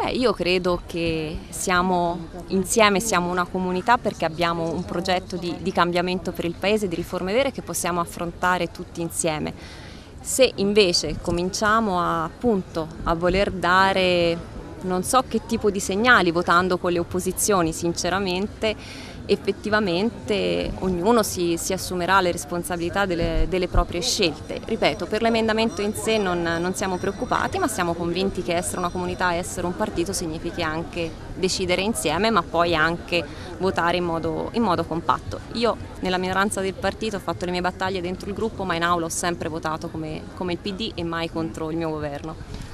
Io credo che siamo insieme, siamo una comunità perché abbiamo un progetto di cambiamento per il Paese, di riforme vere che possiamo affrontare tutti insieme. Se invece cominciamo appunto a voler dare non so che tipo di segnali votando con le opposizioni, sinceramente, effettivamente ognuno si assumerà le responsabilità delle proprie scelte. Ripeto, per l'emendamento in sé non siamo preoccupati, ma siamo convinti che essere una comunità e essere un partito significhi anche decidere insieme, ma poi anche votare in modo compatto. Io nella minoranza del partito ho fatto le mie battaglie dentro il gruppo, ma in aula ho sempre votato come il PD e mai contro il mio governo.